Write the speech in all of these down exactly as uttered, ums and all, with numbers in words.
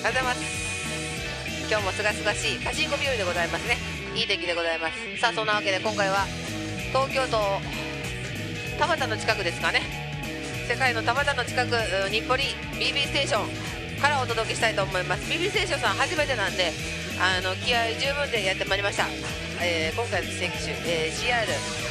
ございます。今日もすがすがしいパチンコ日和でございますね。いい天気でございます。さあそんなわけで今回は東京都田端の近くですかね、世界の田端の近く日暮里 ビービー ステーションからお届けしたいと思います。 ビービー ステーションさん初めてなんであの気合十分でやってまいりました。えー、今回の選手、えー、シーアール、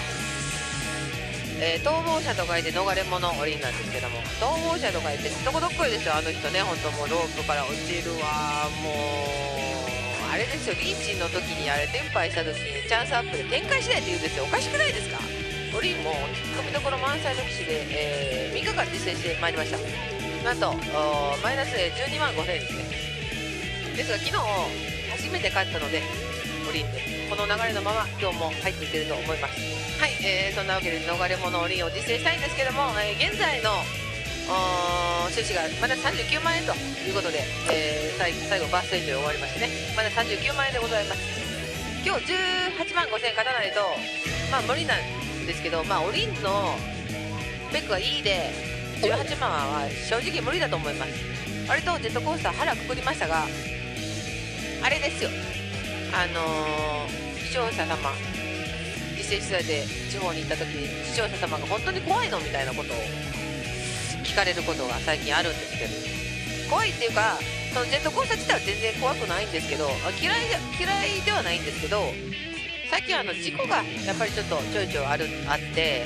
えー、逃亡者と書いて逃れ者おりんなんですけども、逃亡者と書いてどこどっこいですよあの人ね。本当もうロープから落ちるわ、もうあれですよ、リーチの時にあれテンパイした時にチャンスアップで展開しないって言うんですよ。おかしくないですか。おりんも飛びどころ満載の騎士で、えー、みっかかん実践してまいりました。なんとマイナスじゅうにまんごせんえんですね。ですが昨日初めて勝ったのでおりんでこの流れのまま今日も入っていけると思います。はい、えー、そんなわけで逃れ物おりんを実践したいんですけども、えー、現在の収支がまださんじゅうきゅうまんえんということで、えー、最, 最後バーストエンジョイ終わりましてね、まださんじゅうきゅうまんえんでございます。今日じゅうはちまんごせんえん勝たないとまあ無理なんですけど、まあおりんのスペックがいいでじゅうはちまんは正直無理だと思います。割とジェットコースター腹くくりましたが、あれですよ、あのー、視聴者様実践取材で地方に行った時に視聴者様が本当に怖いのみたいなことを聞かれることが最近あるんですけど、怖いっていうかそのジェットコースター自体は全然怖くないんですけど、嫌いで嫌いではないんですけど、最近あの事故がやっぱりちょっとちょいちょいあるあって、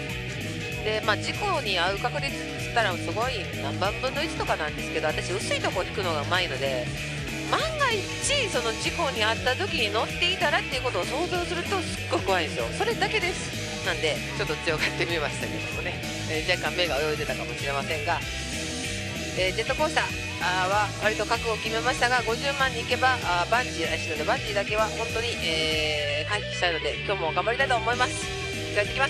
で、まあ、事故に遭う確率っつったらすごい何万分のいちとかなんですけど、私薄いとこ引くのがうまいので、万が一その事故に遭った時に乗っていたらっていうことを想像するとすっごく怖いんですよ。それだけです。なんでちょっと強がってみましたけどもね、えー、若干目が泳いでたかもしれませんが、えー、ジェットコースターは割と覚悟を決めましたが、ごじゅうまんに行けばあバンジーらしいので、バンジーだけは本当に、えー、回避したいので今日も頑張りたいと思います。じゃあ行ってきます。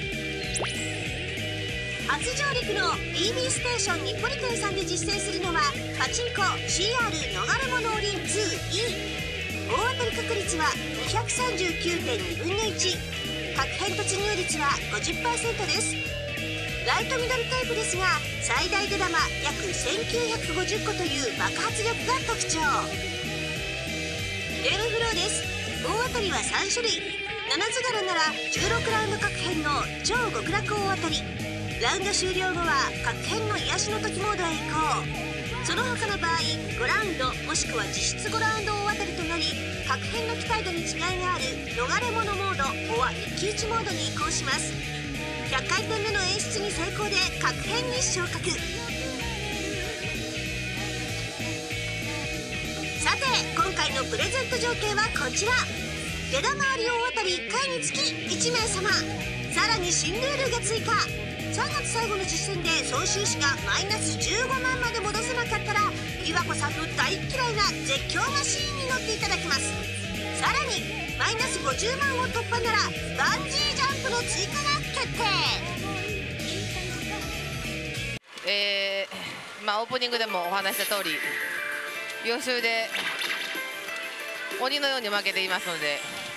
初上陸の ビービー ステーション日暮里店さんで実践するのはパチンコ シーアール 逃れ物おりん ツーイー。 大当たり確率は にひゃくさんじゅうきゅうてんにぶんのいち、 確変突入率は ごじゅっパーセント です。ライトミドルタイプですが最大出玉約せんきゅうひゃくごじゅっこという爆発力が特徴。レールフローです。大当たりはさんしゅるい、なな図柄ならじゅうろくラウンド確変の超極楽大当たり、ラウンド終了後は確変の癒しの時モードへ移行。その他の場合ごラウンドもしくは実質ごラウンド大当たりとなり、確変の期待度に違いがある逃れ物モードおは一騎打ちモードに移行します。ひゃっかいてんめの演出に成功で確変に昇格。さて今回のプレゼント条件はこちら。出玉あり大当たりいっかいにつきいちめいさま、さらに新ルールが追加。さんがつ最後の実践で総収支がマイナスじゅうごまんまで戻せなかったら琵琶湖さんの大嫌いな絶叫マシーンに乗っていただきます。さらにマイナスごじゅうまんを突破ならバンジージャンプの追加が決定。 えー、まあオープニングでもお話した通り予習で鬼のように負けていますので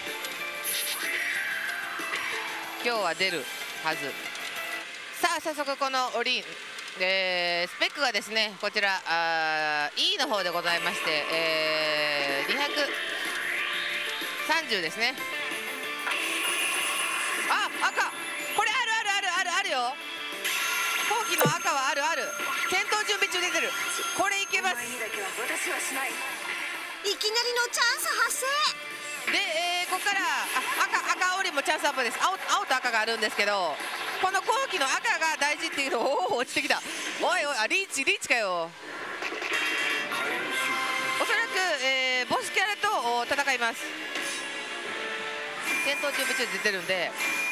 今日は出るはず。さあ早速このオリン、えー、スペックがですねこちらあ E の方でございまして、えー、にひゃくさんじゅうですね。あ赤これあるあるあるあるあるよ。後期の赤はあるある。検討準備中出てる。これいけます。いきなりのチャンス発生で、えー、ここからあ赤赤オリもチャンスアップです。 青, 青と赤があるんですけど、この後期の赤が大事っていうのをおお落ちてきた。おいおいあリーチリーチかよ。おそらく、えー、ボスキャラと戦います。検討準備中出てるんで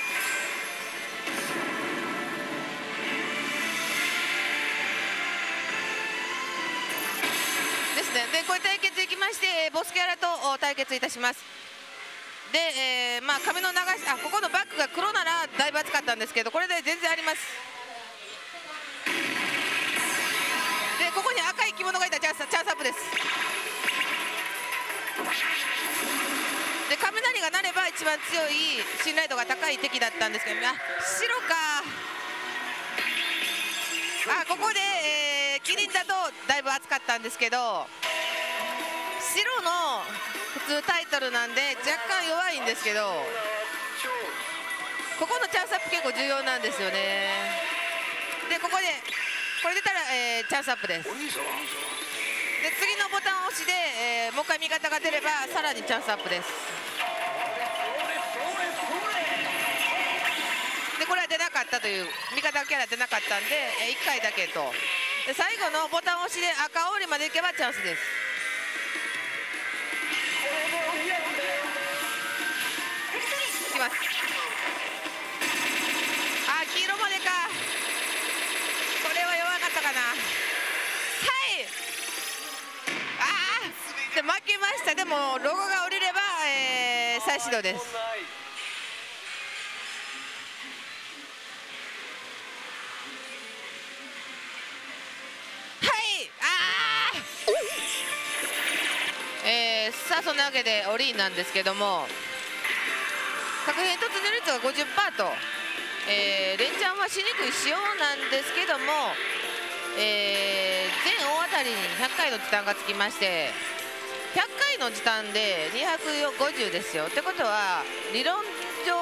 ですね。でこれ対決いきましてボスキャラと対決いたします。で、えー、まあ髪の流しあここのバックが黒ならだいぶ厚かったんですけどこれで全然あります。でここに赤い着物がいたらチャンスチャンスアップです。で雷が鳴れば一番強い信頼度が高い敵だったんですけど、あ白かあここで、えー、キリンだとだいぶ厚かったんですけど白の普通タイトルなんで若干弱いんですけど、ここのチャンスアップ結構重要なんですよね。でここでこれ出たら、えー、チャンスアップです。で次のボタンを押しで、えー、もう一回味方が出ればさらにチャンスアップです。でこれは出なかったという味方キャラ出なかったんで、えー、いっかいだけと。で最後のボタン押しで赤折りまでいけばチャンスです。いきます。あー黄色までか。これは弱かったかな。はいあーで負けました。でもロゴが降りれば、えー、再始動です。えー、さあそんなわけでオリーンなんですけども、確変突入率が ごじゅっパーセント と、えー、連チャンはしにくい仕様なんですけども、えー、全大当たりにひゃっかいの時短がつきまして、ひゃっかいの時短でにひゃくごじゅうですよ。ってことは理論上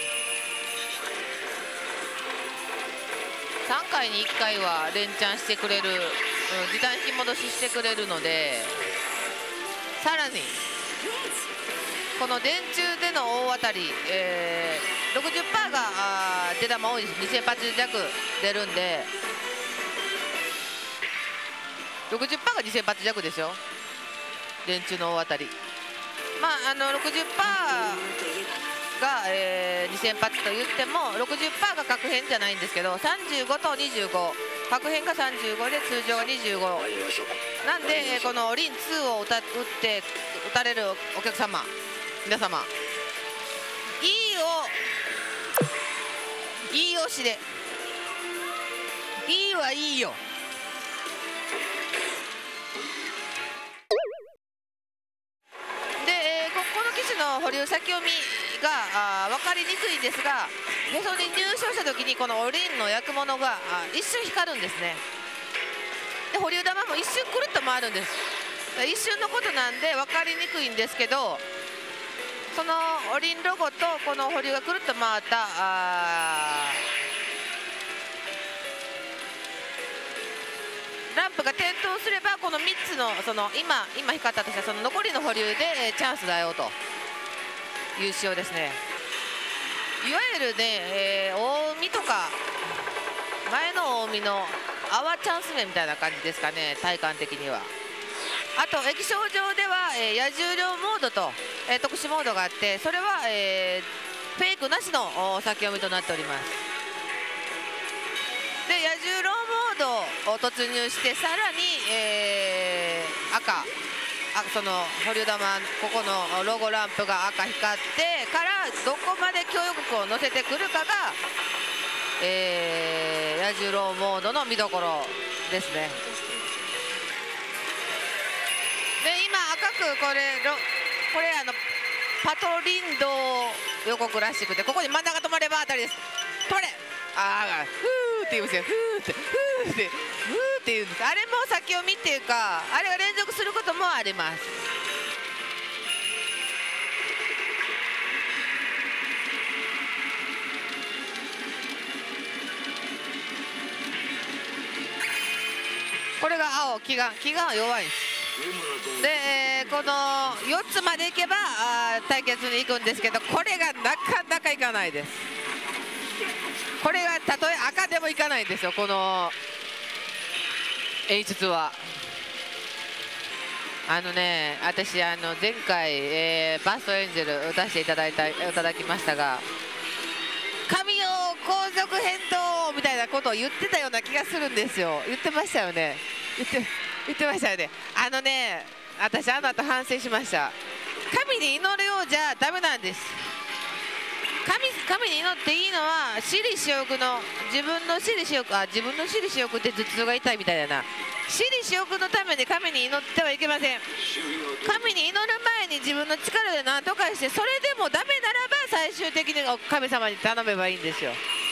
さんかいにいっかいは連チャンしてくれる、うん、時短引き戻ししてくれるので、さらにこの電柱での大当たり、えー、ろくじゅっパーセント が出玉多いです。にせん発弱出るんで ろくじゅっパーセント がにせん発弱ですよ、電柱の大当たり。まああの ろくじゅっパーセント が、えー、にせん発と言っても ろくじゅっパーセント が確変じゃないんですけど、さんじゅうごとにじゅうご、確変がさんじゅうごで通常がにじゅうごなんで、このリンツーを打た打って打たれるお客様、皆様、いいをいい押しで、いいはいいよ。で、えー、ここの機種の保留先読みがあ分かりにくいんですが、へそに入賞した時にこのおりんの焼くものがあ一瞬光るんですね。で保留玉も一瞬くるっと回るんです。一瞬のことなんで分かりにくいんですけど、そのおりんロゴとこの保留がくるっと回ったあランプが点灯すれば、このみっつのその今今光ったとしたその残りの保留で、えー、チャンスだよという仕様ですね。いわゆるね、えー、近江とか前の近江のアワチャンス目みたいな感じですかね、体感的には。あと液晶上では、えー、野獣量モードと、えー、特殊モードがあって、それは、えー、フェイクなしの先読みとなっております。で野獣量モードを突入して、さらに、えー、赤あその保留玉、ここのロゴランプが赤光ってからどこまで強力を乗せてくるかが、えー、野獣ローモードの見どころですね。で今赤くこれこれあのパトリンド予告らしくて、ここに真ん中止まれば当たりです。止まれ、ああふーって言うんですよ。ふーってふーってふーって言うんです。あれも先読みっていうか、あれが連続することもあります。これが青、祈願祈願は弱いです。で、えー、このよっつまでいけばあ対決に行くんですけど、これがなかなかいかないです。これがたとえ赤でもいかないんですよ、この演出は。あのね、私あの前回、えー、バーストエンジェル打たせていただいたいただきましたが、神よ皇族変動みたいなことを言ってたような気がするんですよ。言ってましたよね。言って言ってましたよね。あのね、私あの後反省しました。神に祈るようじゃダメなんです。神, 神に祈っていいのは私利私欲の自分の私利私欲あ自分の私利私欲って頭痛が痛いみたいだな。私利私欲のために神に祈ってはいけません。神に祈る前に自分の力で何とかして、それでもダメならば最終的に神様に頼めばいいんですよ。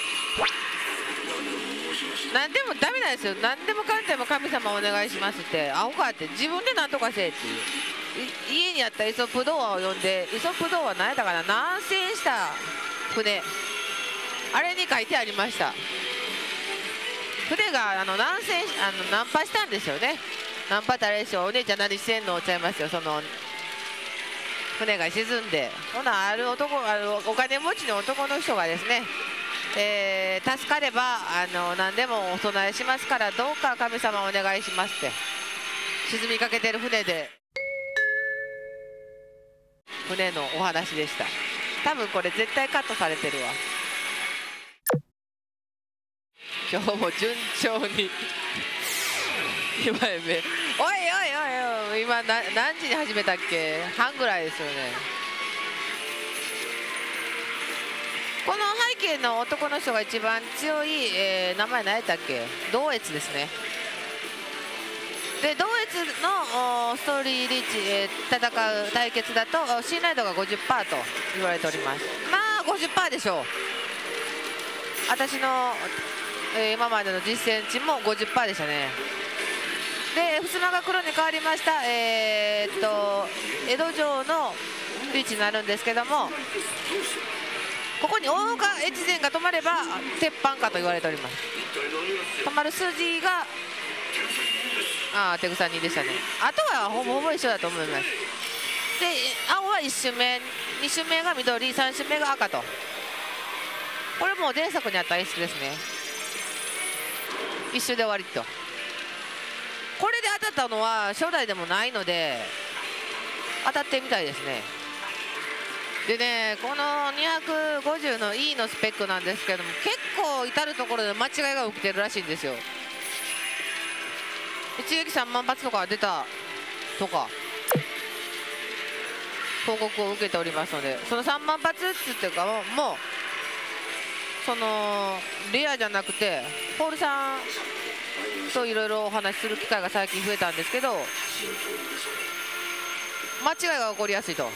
何でもダメなんですよ。何でもかんでも神様お願いしますってアホかって、自分で何とかせえっていう。 家にあったイソップ童話を読んで、イソップ童話何やったかな、南遷した船、あれに書いてありました。船があの南遷あの難破したんですよね。ナンパってあれでしょ、お姉ちゃん何してんのおちゃいますよ。その船が沈んで、ほなある男あるお金持ちの男の人がですね、えー、助かればあの何でもお供えしますからどうか神様お願いしますって沈みかけてる船で船のお話でした。多分これ絶対カットされてるわ。今日も順調に今やめおいおいおいおい、今な何時に始めたっけ、半ぐらいですよね。この背景の男の人が一番強い、えー、名前何やったっけ、同越ですね。で同越のストーリーリーチ、えー、戦う対決だと信頼度が ごじゅっパーセント と言われております。まあ ごじゅっパーセント でしょう。私の、えー、今までの実践値も ごじゅっパーセント でしたね。で襖が黒に変わりました、えー、っと江戸城のリーチになるんですけども、ここに大岡越前が止まれば鉄板かと言われております。止まる数字があ手草にでしたね。あとはほぼほぼ一緒だと思います。で青はいち周目、に周目が緑、さん周目が赤と、これもう前作にあった演出ですね。一周で終わりと。これで当たったのは初代でもないので当たってみたいですね。でね、このにひゃくごじゅうの E のスペックなんですけども、結構至る所で間違いが起きてるらしいんですよ。一撃さんまん発とか出たとか報告を受けておりますので、そのさんまん発っていうかもうもうそのレアじゃなくてポールさんといろいろお話しする機会が最近増えたんですけど、間違いが起こりやすいと。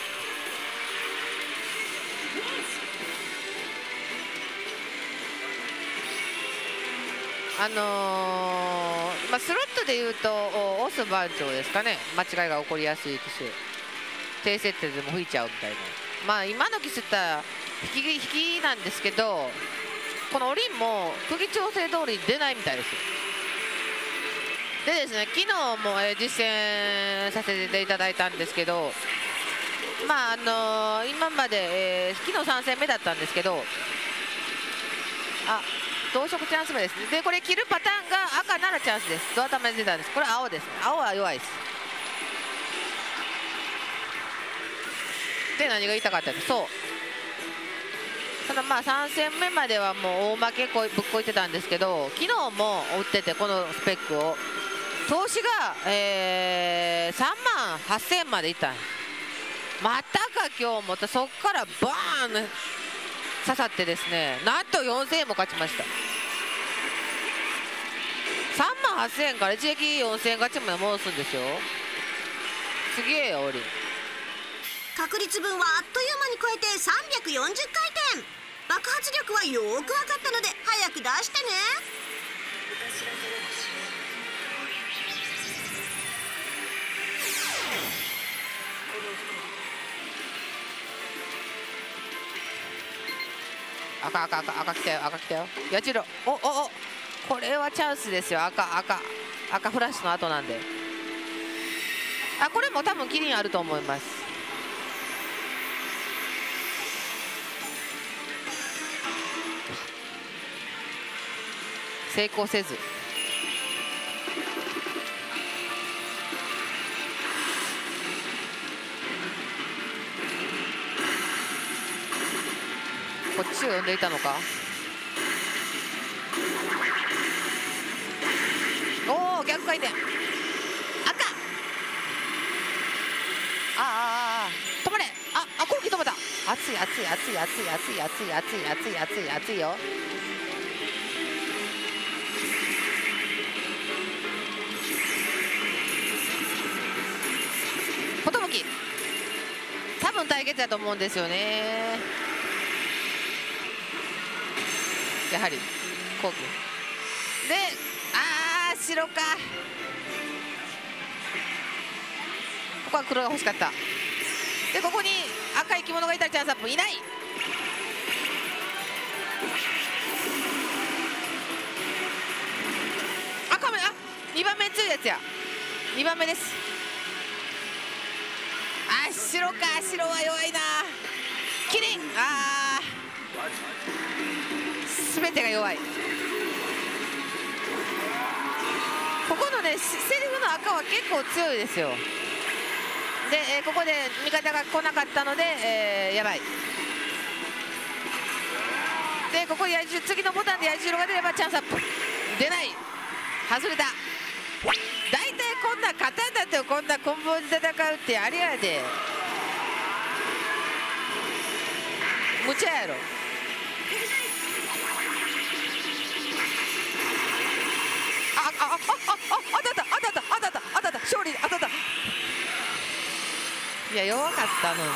あのーまあ、スロットでいうとオス番長ですかね、間違いが起こりやすい機種、低設定でも吹いちゃうみたいな。まあ今の機種って引き引きなんですけど、このオリンも釘調整通りに出ないみたいです。でですね、昨日も、えー、実践させていただいたんですけど、まああのー、今まで、えー、昨日さん戦目だったんですけど、あ同色チャンス目ですね。でこれ切るパターンが赤ならチャンスです。ドア玉で出たんです。これ青ですね。青は弱いです。で何が言いたかったんです。そうただまあさん戦目まではもう大負けこいぶっこいてたんですけど、昨日も打っててこのスペックを投資が、えー、さんまんはっせんまでいったんです。またか今日もそこからバーン刺さってですね、なんとよんせんえんも勝ちました。さんまんはっせんえんから一撃よんせんえん勝ちまで戻すんですよ。すげえよオリン。 確率分はあっという間に超えてさんびゃくよんじゅっかいてん。爆発力はよーく分かったので早く出してね。 赤赤赤赤来たよ赤来たよ。やじろおおおこれはチャンスですよ。赤赤赤フラッシュの後なんで、あこれも多分キリンあると思います。成功せずこっちを呼んでいたのか。おお逆回転赤あああ止まれああ後期止めた。熱い熱い熱い熱い熱い熱い熱い熱い熱い熱いよ。寿多分対決だと思うんですよね。やはり後期でああ白かここは黒が欲しかった。でここに赤い着物がいたらチャンスアップいない。赤目、あにばんめ強いやつや。にばんめです。あ白か、白は弱いな。キリン、あー全てが弱い。ここのねセリフの赤は結構強いですよ。で、えー、ここで味方が来なかったので、えー、やばい。でここで次のボタンで矢印が出ればチャンスアップ。出ない、外れた。大体こんな刀とこんなコンボで戦うってあれやで無茶やろ。ああああああたたあたたあたたあたた勝利あたた。いや弱かったのに。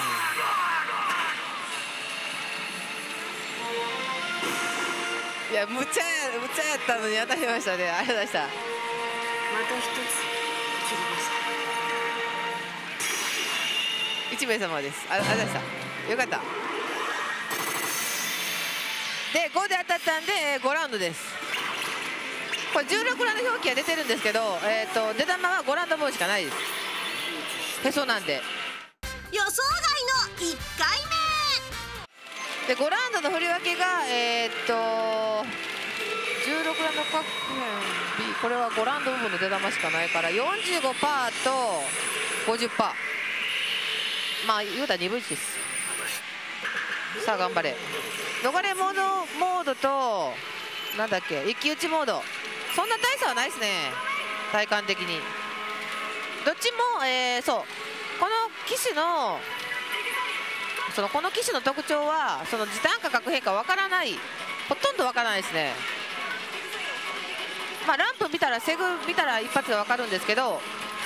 いや無茶や無茶やったのに当たりましたね。ありがとうございました。 また一つ切りました。 一名様です。ありがとうございました。よかった。でごで当たったんで、えー、ごラウンドです。これじゅうろくラウンド表記が出てるんですけど、えー、と出玉はごラウンド分しかないです。へそなんで予想外のいっかいでごラウンドの振り分けがえー、っとじゅうろくラウンド各辺 B、 これはごラウンド部分の出玉しかないから よんじゅうごパーセント と ごじゅっパーセント、 まあ言うたらにぶいちです。さあ頑張れ。逃れモードモードとなんだっけ一騎打ちモード、そんな大差はないですね体感的に。どっちも、えー、そうこの機種のそのこの機種の特徴はその時短か核変化わからない、ほとんどわからないですね。まあランプ見たらセグ見たら一発でわかるんですけど、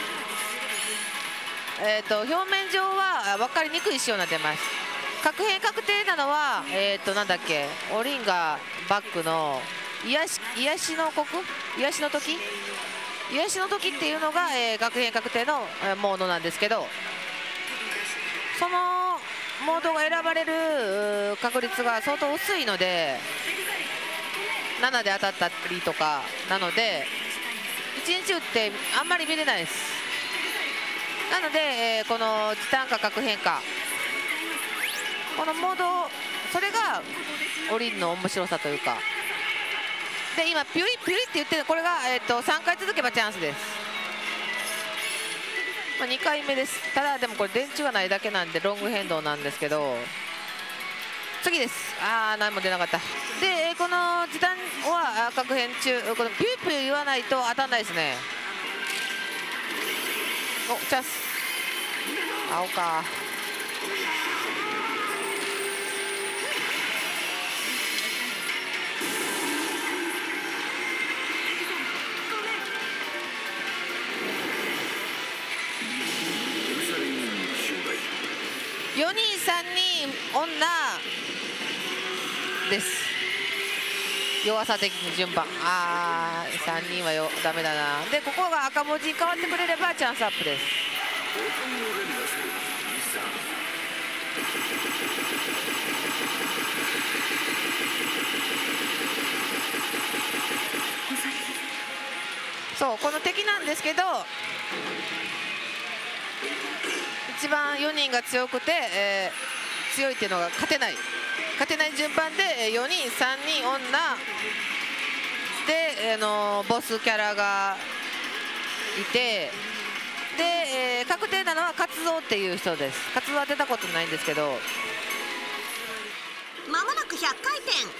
えー、と表面上は分かりにくい仕様になってます。確変確定なのは、えー、となんだっけオリンガバックの癒し癒しの国癒しの時癒しの時っていうのが、えー、確変確定の、えー、モードなんですけど、そのモードが選ばれる確率が相当薄いのでななで当たったりとかなのでいちにち打ってあんまり見れないです。なので、えー、この時短か確変化このモードそれがオリンの面白さというかで今ピュリピュリって言ってるこれが、えー、とさんかい続けばチャンスです。まあ、にかいめです。ただでもこれ電池がないだけなんでロング変動なんですけど次です。ああ何も出なかった。でこの時短は確変中このピューピュー言わないと当たらないですね。おチャンス青か。よにんさんにん女です。弱さ的に順番あーさんにんはよダメだな。でここが赤文字に変わってくれればチャンスアップです。そうこの敵なんですけど一番よにんが強くて、えー、強いっていうのが勝てない勝てない順番でよにんさんにん女で、あのー、ボスキャラがいてで、えー、確定なのは活動っていう人です。活動は出たことないんですけどまもなくひゃっかいてん。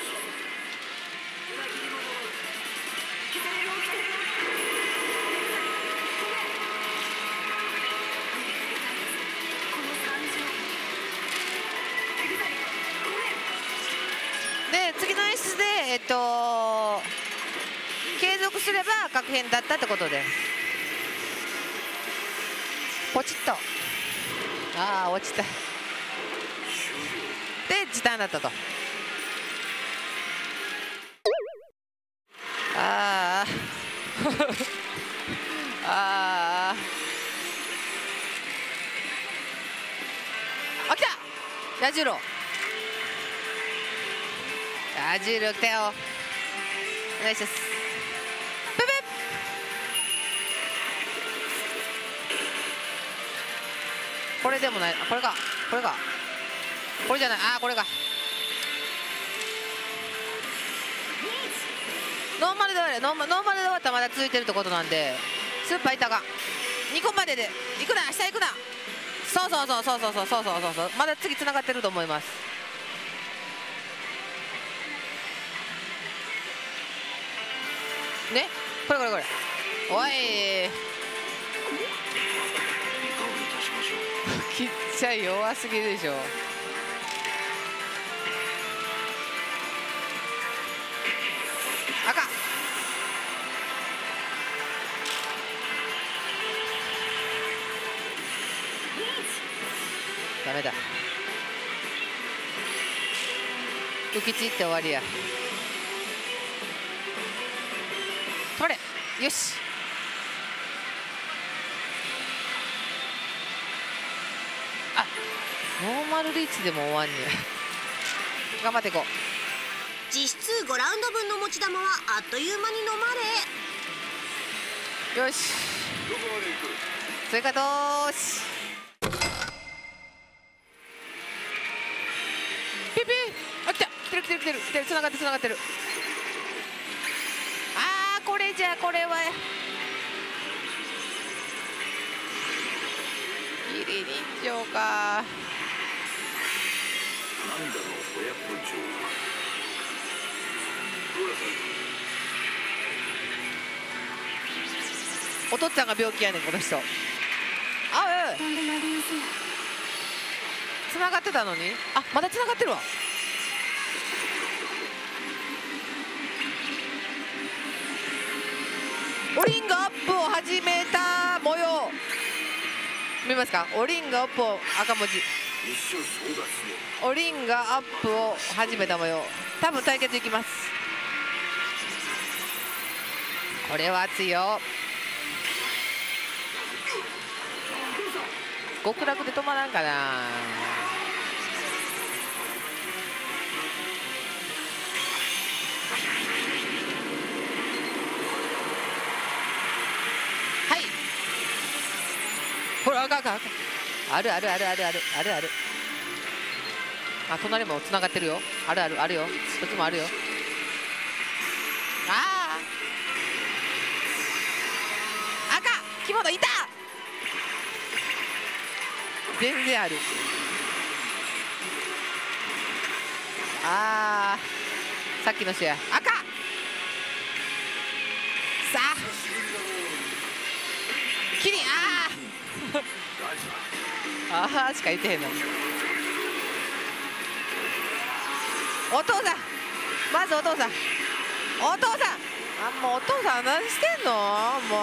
で次の演出で、えっと、継続すれば確変だったってことです。ポチッとああ落ちたで時短だったと。あああああ、来たヤジロヤジロ来たよ。お願いします。ペペこれでもない。これかこれかこれじゃない。あーこれか。ノーマルで終わる。ノーマノーマルで終わったらまだ続いてるってことなんで、スーパーいったかにこまでで行くな、下行くな。そうそうそうそうそうそうそうそうそうそう、まだ次つながってると思います。ね、これこれこれ。おいきっちゃい弱すぎるでしょ。赤ダメだ。浮き散って終わりや。止まれ。よし。あ、ノーマルリーチでも終わんねや。頑張っていこう。 実質ごラウンド分の持ち玉はあっという間に飲まれ。 よし。追加投資。ピピあ、来た。来てる来てる来てる来てる。つながってつながってる。あーこれじゃこれはギリ人情か。お父っつぁんが病気やねんこの人。あ、うんつながってたのに。あ、まだつながってるわ。オリンがアップを始めた模様見ますか。オリンがアップを赤文字オリンがアップを始めた模様。多分対決いきます。これは熱いよ。極楽で止まらんかな。はいほら、あかんあかんあかん。あるあるあるあるあるあるある。あ、隣もつながってるよ。あるあるあるよ。どっちもあるよ。ああ赤着物いた。全然ある。あーさっきのシェア赤さあキリあーあーしか言ってへんの。お父さんまずお父さんお父さんあもうお父さん何してんのも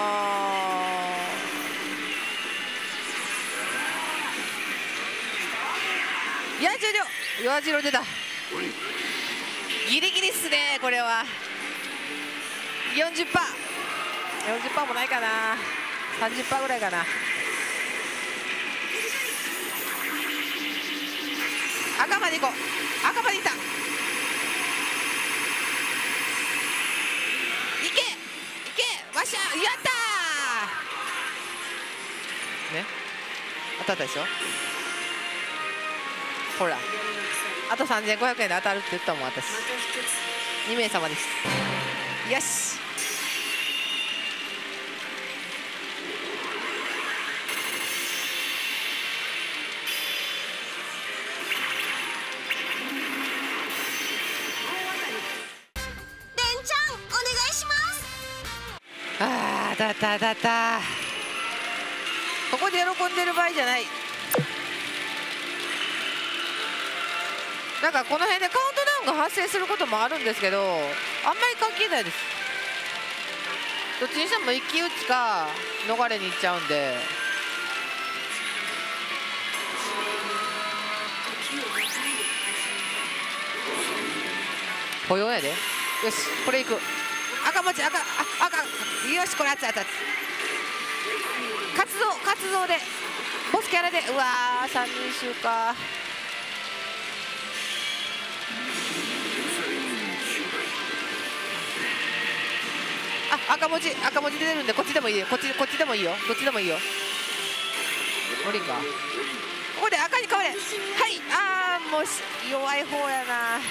う。やじろやじろ出た。ギリギリっすねこれは。 よんじゅっパーセントよんじゅっパーセントもないかな。 さんじゅっパーセント ぐらいかな。赤まで行こう。赤まで行った。いけいけわっしゃやったーね。当たったでしょ。ほらあとさんぜんごひゃくえんで当たるって言ったもん私。にめいさまです。よしあーだっただったここで喜んでる場合じゃない。なんかこの辺でカウントダウンが発生することもあるんですけど、あんまり関係ないです。どっちにしても一騎打ちか逃れに行っちゃうんで。保養やで。よしこれいく。赤持ち赤あ赤よしこれ熱い熱い熱い。活動活動でボスキャラでうわーさんにん衆か。あ、赤文字赤文字出るんでこっちでもいいよ。こっちこっちでもいいよ。どっちでもいいよ。オリンか。ここで赤に変われ。はい。あーもう弱い方やな。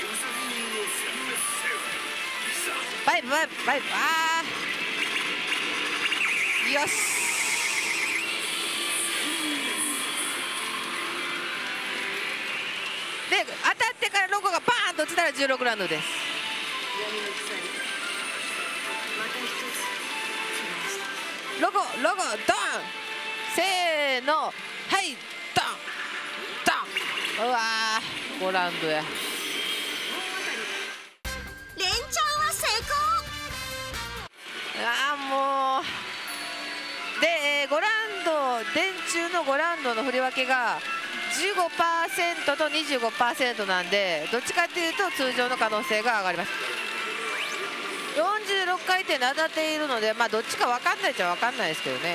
バイブバイブバイブ。あーよし。で当たってからロゴがバーンと落ちたらじゅうろくラウンドです。ロゴロゴドン。せーのはいドンドン。うわーごラウンドや。 連チャンは成功。 あーもうでごラウンド電柱のごラウンドの振り分けが じゅうごパーセント と にじゅうごパーセント なんで、どっちかっていうと通常の可能性が上がります。よんじゅうろっかい転で当たっているので、まあどっちか分かんないっちゃ分かんないですけどね。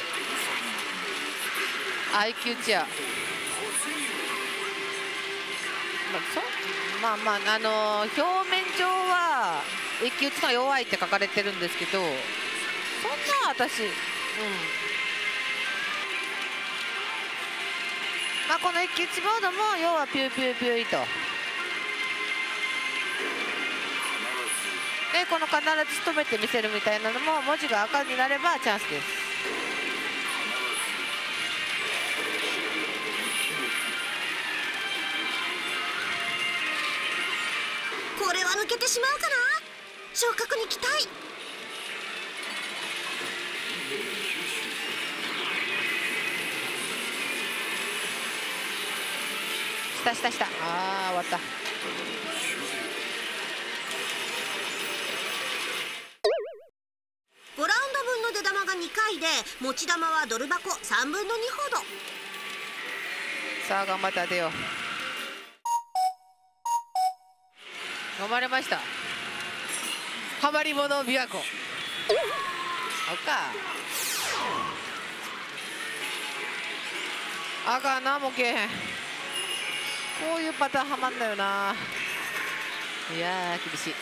アイキュー チア、まあ、そまあまああのー、表面上は一騎打ちが弱いって書かれてるんですけど、そんな私うんまあこの一騎打ちモードも要はピューピューピューイと。でこの必ず仕留めてみせるみたいなのも文字が赤になればチャンスです。 これは抜けてしまうかな。昇格に期待。 したしたした。あー終わった。 ごラウンド分の出玉がにかいで持ち玉はドル箱さんぶんのにほど。 さあ頑張って当てよう。頑張りました。ハマり者琵琶湖。おっかあかんなもけへん。こういうパターンはまんだよな。いやー厳しい。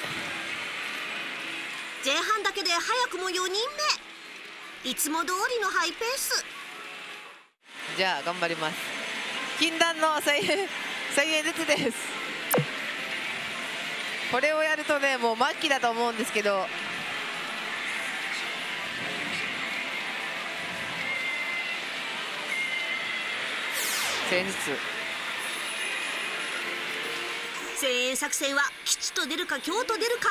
前半だけで早くもよにんめ。いつも通りのハイペース。 じゃあ頑張ります。禁断のせんえんずつです。これをやるとねもう末期だと思うんですけど、せんえんずつ。 せんえん作戦は吉と出るか凶と出るか。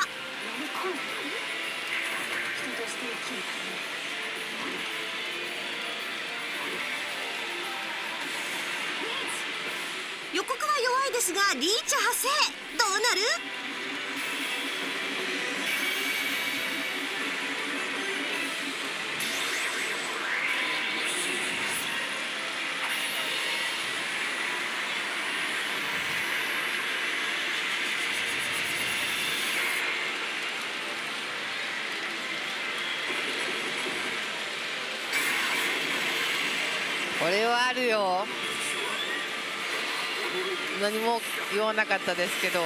横から弱いですがリーチ発生。どうなる？ これはあるよ。何も言わなかったですけど、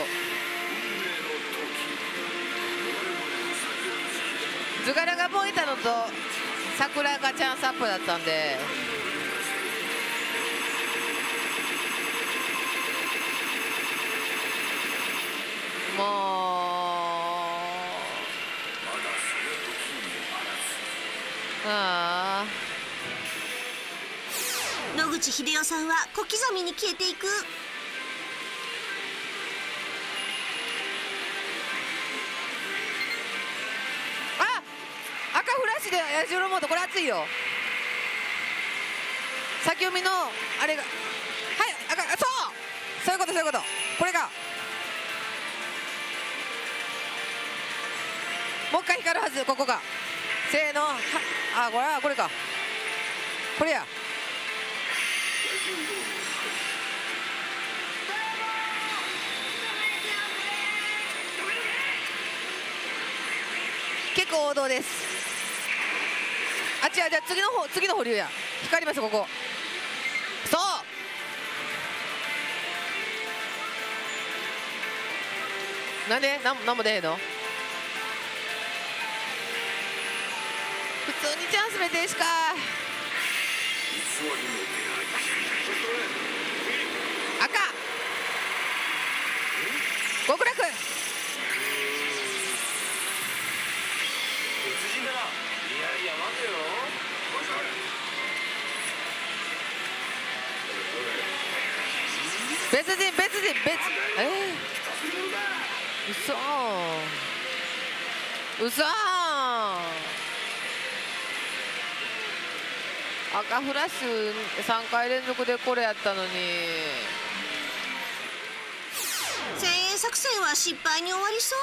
図柄が燃えたのと桜がチャンスアップだったんで、もうああ野口英世さんは小刻みに消えていく。 あ、赤フラッシュでヤジロモード、これ熱いよ。先読みのあれが、はい、赤、そうそういうことそういうこと、これがもう一回光るはず。ここがせーの、はあ、これはこれか、これや。結構王道です。あ、違う、じゃあ次の方、次の保留や。光りますここ。 なんでなんなんも出へんの。普通にチャンス目停止か。赤極楽。別人別人別えー、うそうそ赤フラッシュさんかい連続でこれやったのに。 せんえん作戦は失敗に終わりそう。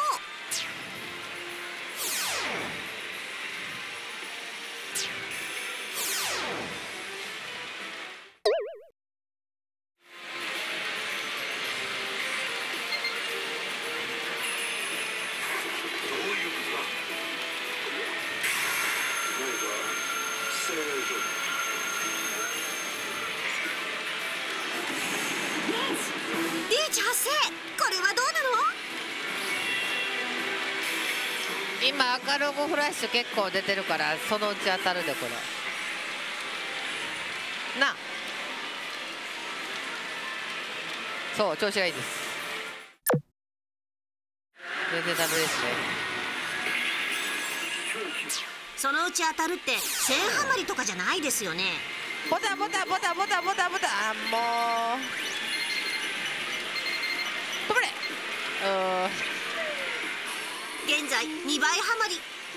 リーチ発生。これはどうなの。 今赤ロゴフラッシュ結構出てるからそのうち当たるでこれな。そう調子がいいです。全然ダメですね。 そのうち当たるって線はまりとかじゃないですよね。 ボタンボタンボタンボタンボタンボタン。あもう止まれ。う現在にばいはまり。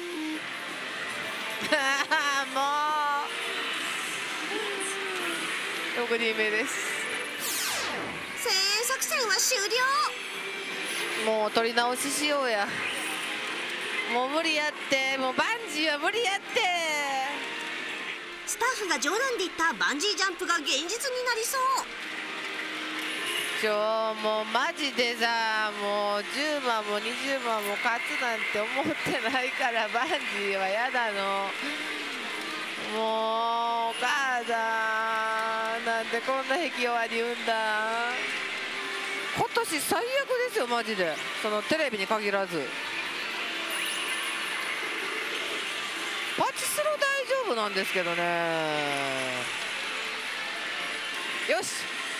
もうろくにんめです。 せんえん作戦は終了。 もう取り直ししようや。もう無理やって。もうバンジーは無理やって。 スタッフが冗談で言ったバンジージャンプが現実になりそう。 ちょもうマジでさ、もうじゅうまんもにじゅうまんも勝つなんて思ってないからバンジーはやだの。もうお母さんなんでこんな壁弱に産んだ。今年最悪ですよマジで。そのテレビに限らず。パチスロ大丈夫なんですけどね。よし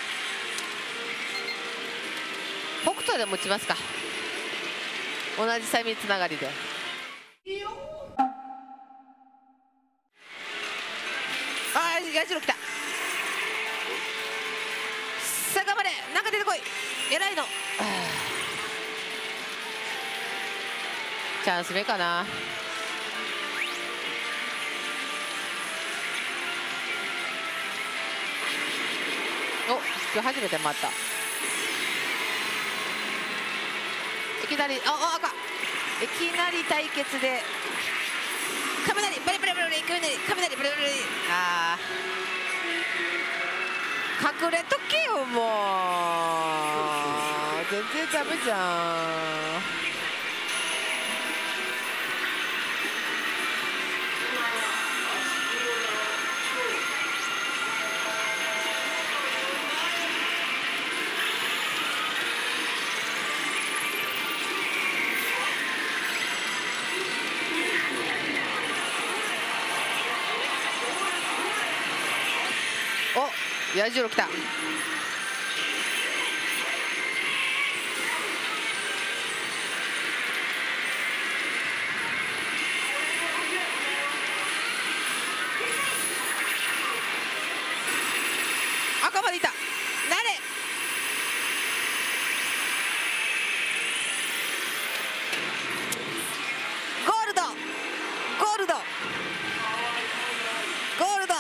北斗で持ちますか。同じサイミつながりで。ああ八代来た。さあ頑張れなんか出てこい。偉いの。チャンス目かな。お今日初めて回った。いきなりああ赤いきなり対決で雷バリバリバリバリ雷雷バリバリバリ。ああ隠れとけよもう。全然ダメじゃん。お矢印来た。赤までいた。なれゴールドゴールドゴールド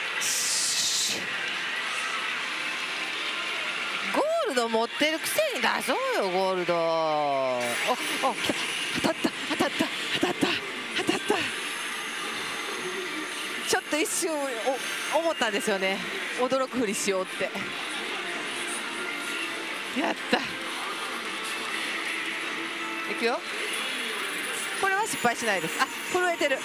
ゴールド持ってるくせに出そうよゴールド。おお当たった当たった当たった当たった。ちょっと一瞬お思ったんですよね。驚くふりしようって。やったいくよ。これは失敗しないです。あ震えてる。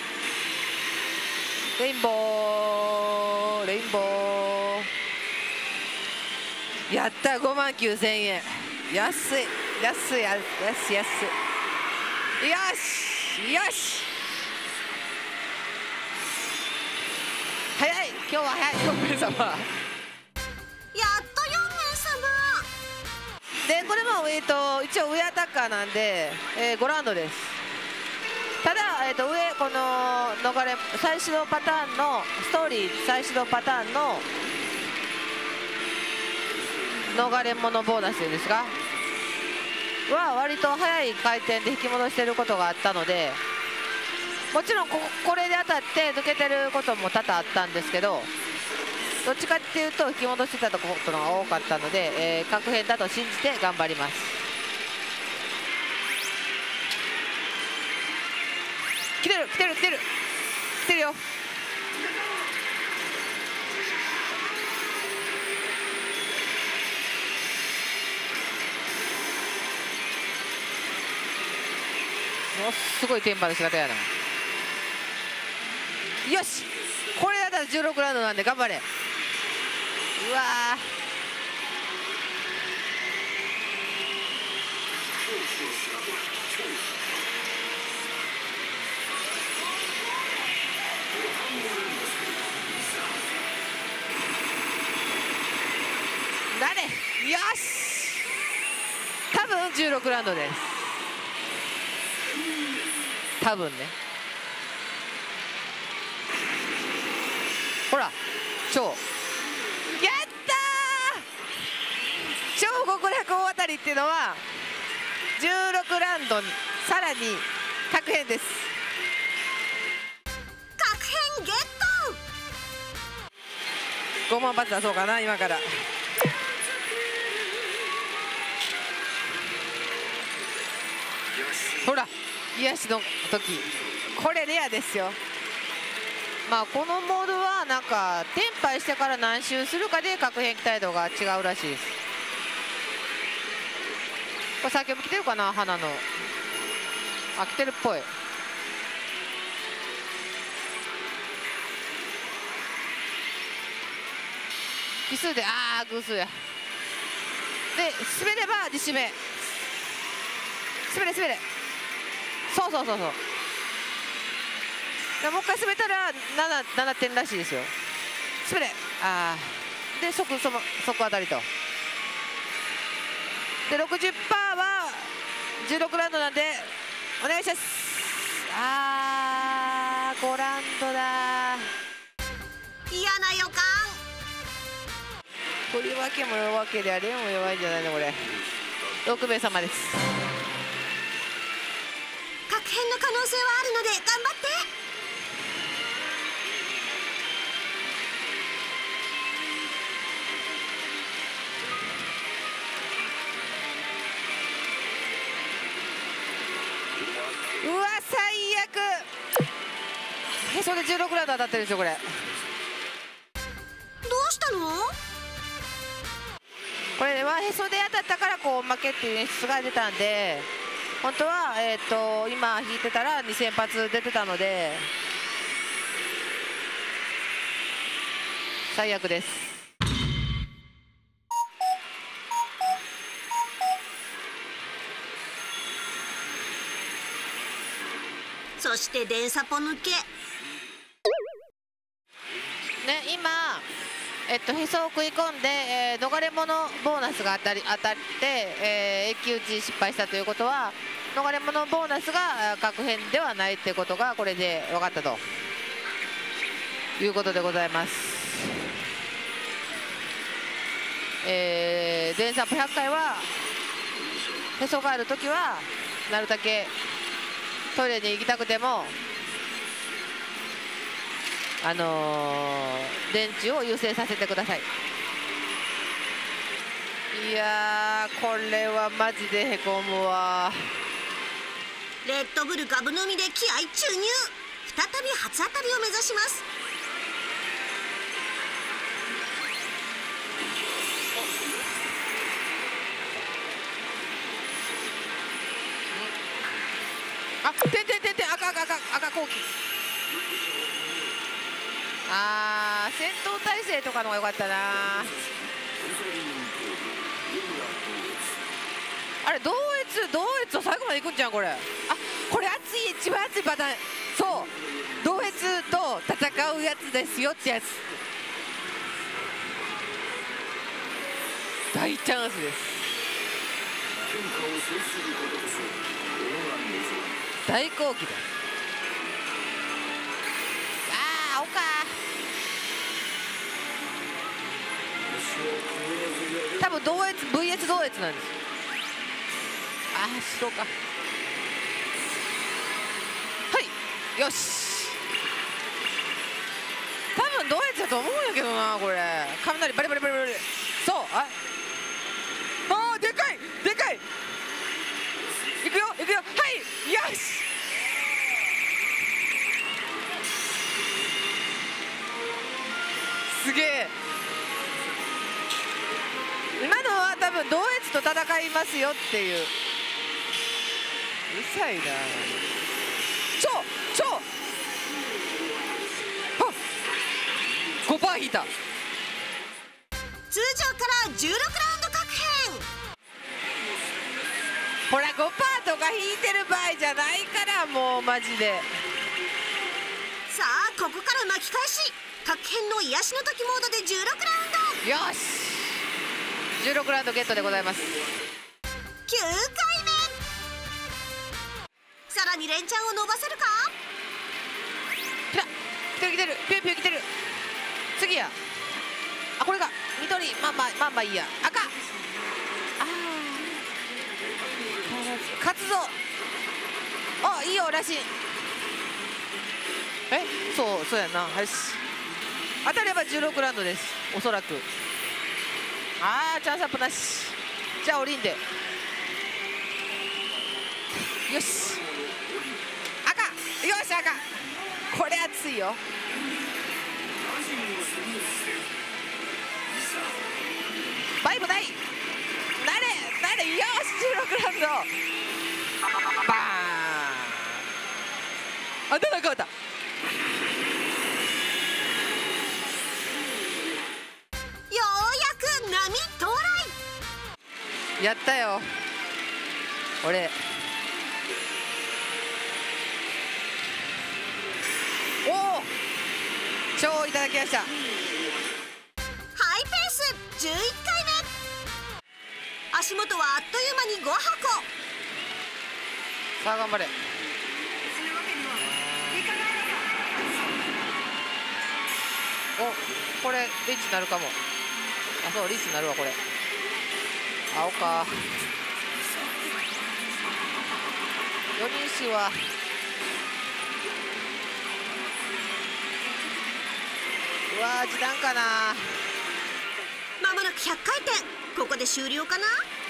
レインボーレインボーやった。ごまんきゅうせんえん安い。 安い安い安い。よしよし、早い、今日は早い。よんめいさまやっとよんめいさまで、これも、えー、と一応上アタッカーなんで、えー、ごラウンドです。ただ、えー、と上この逃れ再始動パターンのストーリー再始動パターンの逃れ物ボーナスというんですがは割と速い回転で引き戻していることがあったので、もちろん こ, これで当たって抜けてることも多々あったんですけど、どっちかっていうと引き戻してたことが多かったので、えー、確変だと信じて頑張ります。来てる来てる来てる来てるよ。ものすごいテンパの仕方やな。よし、これだったらじゅうろくラウンドなんで頑張れ。うわー、なれ、よし、多分じゅうろくラウンドです。多分ね。ほら、超やったー、超極楽大当たりっていうのはじゅうろくラウンドさらに確変です。 確変ゲット。 ごまん発出そうかな今から。ほら、癒しの時これレアですよ。まあこのモードはなんかテンパイしてから何周するかで確変期待度が違うらしいです。これ先ほど来てるかな、花の。あ、来てるっぽい。奇数で、ああ偶数や。で滑れば自締め、滑れ滑れ、そうそうそうそう。もう一回滑ったら 7, ななてんらしいですよ。滑れ、ああで即その即当たりと。で ろくじゅっパーセント はじゅうろくラウンドなんでお願いします。あーごラウンドだ。 嫌な予感。 振り分けも弱けりゃレオンも弱いんじゃないのこれ。ろくめいさまです。 確変の可能性はあるので頑張って。 うわ最悪。へそでじゅうろくラウンド当たってるでしょこれ。 どうしたの？ これはへそで当たったからこう負けっていう演出が出たんで、本当はえっと今引いてたらにせん発出てたので最悪です。 そして電サポ抜けね、今えっとへそを食い込んで、えー、逃れ物ボーナスが当たり当たって、えー、永久打ち失敗したということは逃れ物ボーナスが確変ではないということがこれで分かったということでございます。えー、電サポひゃっかいはへそがあるときはなるだけトイレに行きたくてもあのー、電池を優先させてください。いやーこれはマジでへこむわ。 レッドブルガブ飲みで気合注入。再び初当たりを目指します。 あ、てんてんてんてん、赤赤赤赤後期。あー戦闘態勢とかの方が良かったな。あれ同越同越を最後までいくんじゃんこれ。あ、これ熱い、一番熱いパターン。そう、同越と戦うやつですよってやつ。大チャンスです。大好機だ。ああ、青か。多分同越 ブイエス 同越なんです。ああ、白か。はい、よし。多分同越だと思うんやけどなこれ。雷バリバリバリバリ。そう、ああー、でかいでかい。いくよいくよ。はい、よし。すげえ。今のは多分同越と戦いますよっていう。うるさいな。超超はっ ごパーセント 引いた。 通常からじゅうろくラウンド各編。 ほら ごパーセント とか引いてる場合じゃないからもうマジで。 さあここから巻き返し、各編の癒しの時モードでじゅうろくラウンド。 よし、じゅうろくラウンドゲットでございます。 きゅうかいめ。さらに連チャンを伸ばせるか。 来た、来てる来てる、ピューピュー来てる。次や。あ、これが緑。まあまあまあまあいいや。赤。ああ、勝つぞ。あ、いいよらしい。え、そうそうやな。よし、当たればじゅうろくラウンドです、おそらく。ああ、チャンスアップなし。じゃあ降りんで。よし、赤。よし、赤。これ熱いよ。バイブない。なれなれ。よし、じゅうろくラウンド。バーン。あ、だなかった。やったよ俺。おお、超いただきました。 ハイペースじゅういっかいめ。足元はあっという間にごはこ。 さあ頑張れ。お、これリーチになるかも。あ、そう、リーチになるわこれ。青か。よにんしはうわー、時短かな。 まもなくひゃっかいてん。ここで終了かな。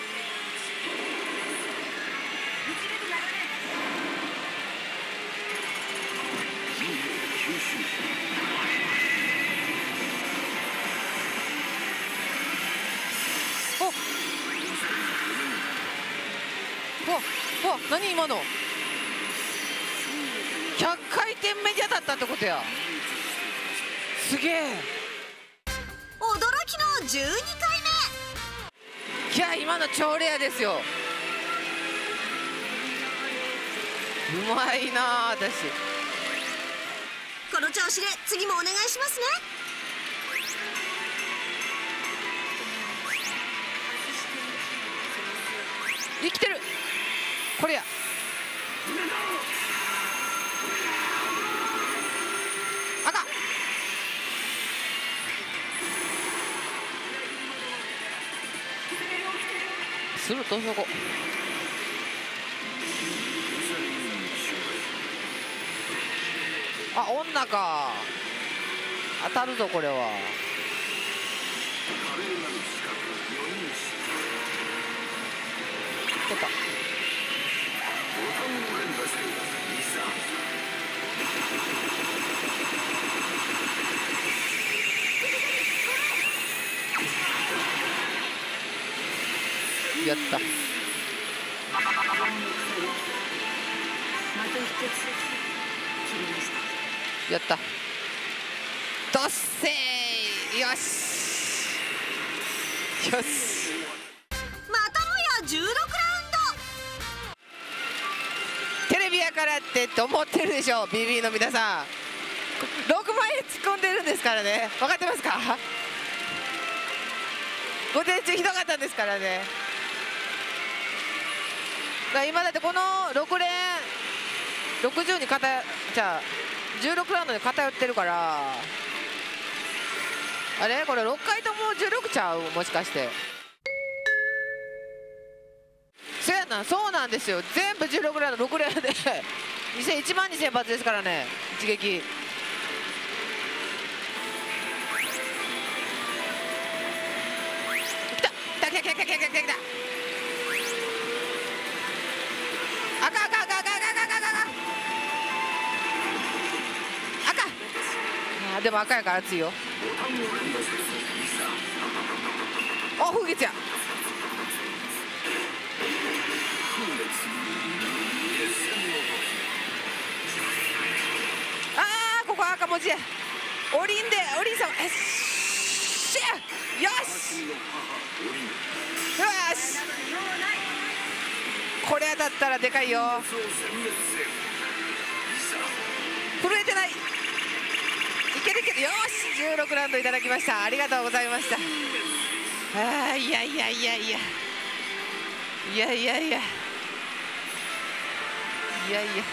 おお、何今の。ひゃっかいてんめで当たったってことや。すげえ。 驚きのじゅうにかいめ。 いや、今の超レアですよ。うまいな私。 この調子で次もお願いしますね。 生きてる。これや。赤。するとそこ。あ、女か。当たるぞこれは。取った。やった。やった。どっせー。よしよし。 またもやじゅうろくラウンド。 やからってと思ってるでしょ、 ビービー の皆さん。ろくまんえん突っ込んでるんですからね、分かってますか。午前中ひどかったんですからね。だから今だってこのろく連ろくじゅうに偏じゃあじゅうろくラウンドで偏ってるから、あれこれろっかいともじゅうろくちゃう、もしかして。そうやな、そうなんですよ、全部じゅうろくラウンドろく連でいちまんにせん発ですからね、一撃。きたきたきたきたきたきたきたきた。赤赤赤赤赤赤赤赤赤。あでも赤やから熱いよ。お風月や。あーここ赤文字や。おりんでおりんさん、えっしゃよしよし、これ当たったらでかいよ。震えてない、いけるいける、よしじゅうろくラウンドいただきました。ありがとうございました。あーいやいやいやいやいやいやいやいやいやいや、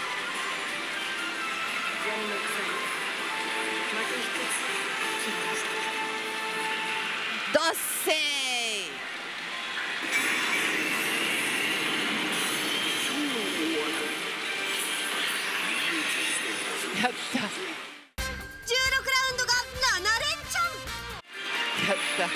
どっせーやった、 じゅうろくラウンドがなな連チャン。 やった、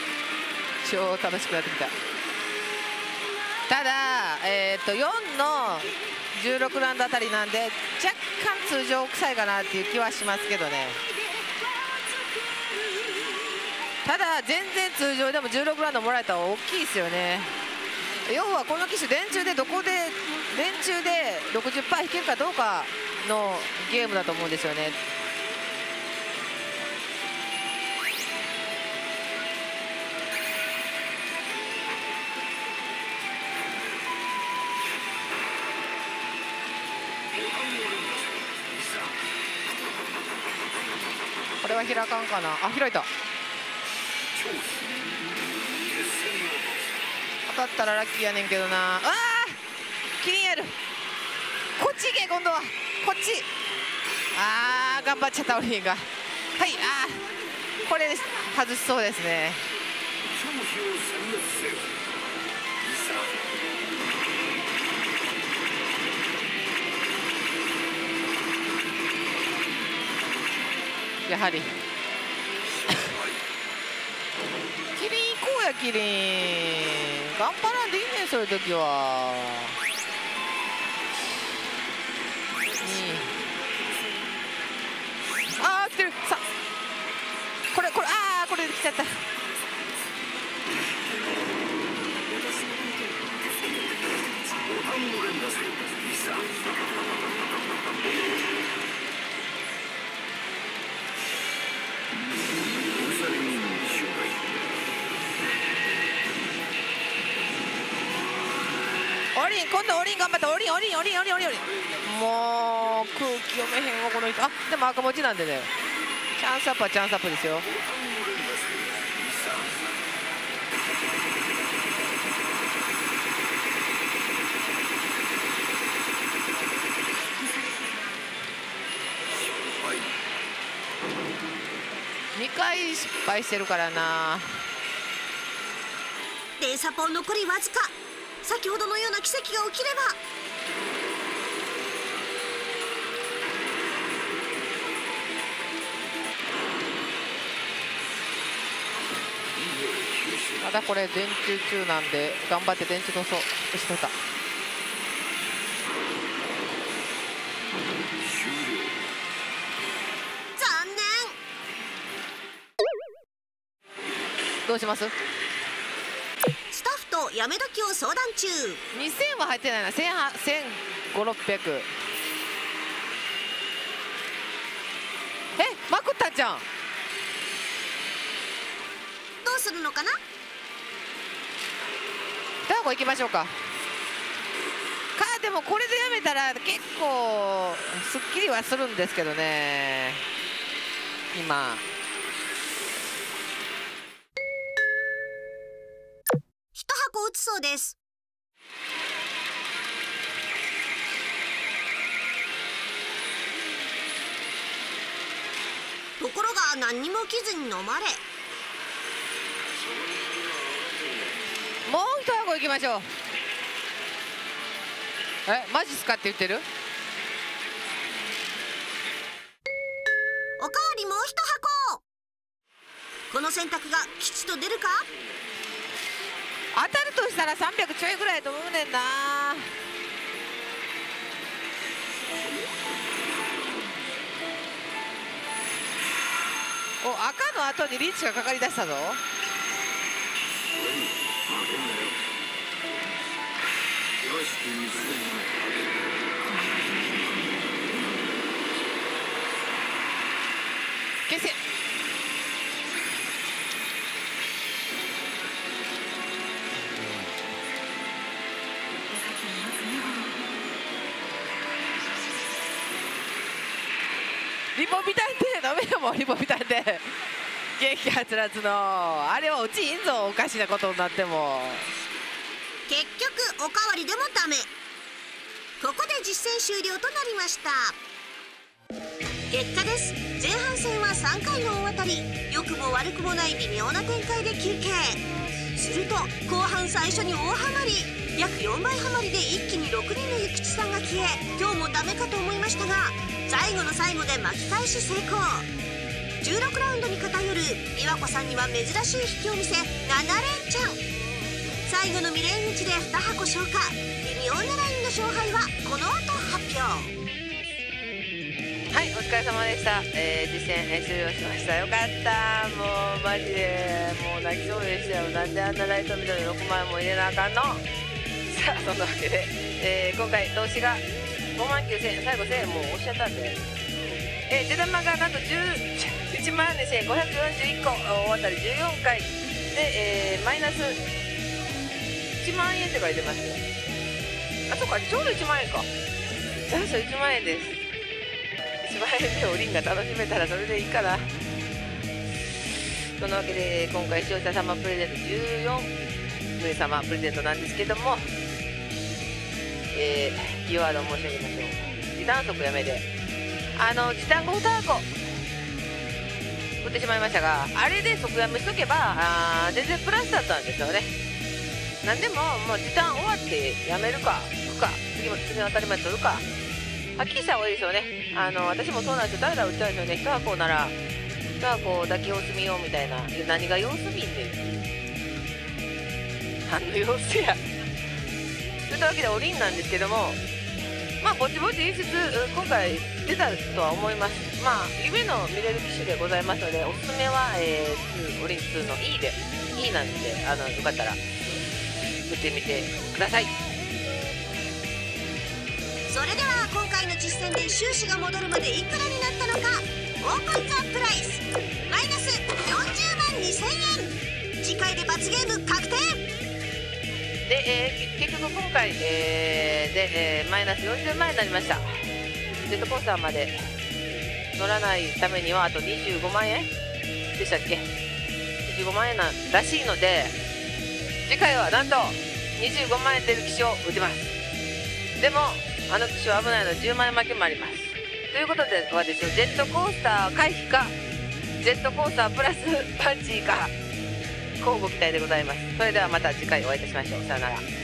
超楽しくなってきた。ただ、えー、とよんのじゅうろくラウンドあたりなんで若干通常臭いかなっていう気はしますけどね。ただ全然通常でもじゅうろくラウンドもらえたら大きいですよね。要はこの機種電柱でどこで電柱で ろくじゅっパーセント 引けるかどうかのゲームだと思うんですよね。これは開かんかなあ、開いた。当たったらラッキーやねんけどな。あーキリンやる、こっち行け今度は、こっち。あー頑張っちゃったオリンが。はい、あーこれ外しそうですね。やはりキリン行こうや、キリン頑張らんでいいねん、そういう時は。にあー来てる、さこれこれ、あーこれ来ちゃった。オリン今度オリン頑張った、オリンオリンオリンオリンオリンオリン、もう空気読めへんわこの人。あでも赤文字なんでね、チャンスアップはチャンスアップですよ。にかい失敗してるからな。 連鎖ポン残りわずか。先ほどのような奇跡が起きれば。 まだこれ電柱中なんで頑張って電柱塗装してた。 残念。 どうします？ スタッフとやめ時を相談中。 にせんは入ってないな。せんごひゃく、ろっぴゃく。えまくったじゃん。 どうするのかな。 ダーゴ行きましょうか。かででもこれでやめたら結構すっきりはするんですけどね。今一箱打つそうです。ところが何にも起きずに飲まれ、 もう一箱行きましょう。え、マジっすかって言ってる。 おかわりもう一箱。この選択が吉と出るか。 当たるとしたらさんびゃくちょいぐらいと思うねんな。お、赤の後にリーチがかかりだしたぞ。消せ。リポビタンでダメよ、もうリポビタンで元気はつらつのあれは落ちんぞ。おかしなことになっても結局おかわりでもダメ。ここで実戦終了となりました。結果です。前半戦はさんかいの大当たり、良くも悪くもない微妙な展開で休憩。すると後半最初に大ハマり、約よんばいハマりで一気にろくにんの諭吉さんが消え、今日もダメかと思いましたが、最後の最後で巻き返し成功。じゅうろくラウンドに偏る美和子さんには珍しい引きを見せなな連チャン。最後の未練打ちでに箱消化。微妙なラインの勝敗はこの後発表。 はい、お疲れ様でした。えー、実戦、えー、終了しました。よかった。もうマジでもう泣きそうでしたよ。なんであんなライトミドルろくまんも入れなあかんの。さあ、そんなわけで、えー、今回投資がごまんきゅうせんえん、最後せんえんもう押しちゃったんで、えー、出玉がなんとじゅういちまんにせんごひゃくよんじゅういっこ、大当たりじゅうよんかいで、えー、マイナスいちまんえんって書いてますよ。あ、そっか、ちょうどいちまんえんか。ラストいちまんえんです。いちまんえんでおりんが楽しめたらそれでいいかな。そのわけで今回視聴者様プレゼントじゅうよん名様プレゼントなんですけども、えー、キーワードを申し上げましょう。時短速やめで、あの時短ごに箱売ってしまいましたが、あれで即やめしとけばあ全然プラスだったんですよね。なんでももう時短終わってやめるか行くか、次も次の当たり前取るか、はっきりした方がいいですよね。あの私もそうなんですよ。だらだら売っちゃうんですよね。いち箱ならいち箱だけ様子見ようみたいな。何が様子見んねん、何の様子や。というわけでおりんなんですけども、まあぼちぼち演出今回出たとは思います。まあ夢の見れる機種でございますので、おすすめは、えー、オリンツーの E で E なんで、あのよかったら打ってみてください。 それでは今回の実戦で収支が戻るまでいくらになったのか、オープンザプライスマイナスよんじゅうまんにせんえん。次回で罰ゲーム確定で、えー、結局今回、えー、で、えー、マイナスよんじゅうまんえんになりました。ジェットコースターまで乗らないためにはあとにじゅうごまんえんでしたっけ。にじゅうごまんえんなんらしいので、次回はなんとにじゅうごまんえん出る機種を打てます。でもあの機種は危ないのでじゅうまんえん負けもあります。ということではですね、ジェットコースター回避かジェットコースタープラスパンチか、乞うご期待でございます。それではまた次回お会いいたしましょう。さよなら。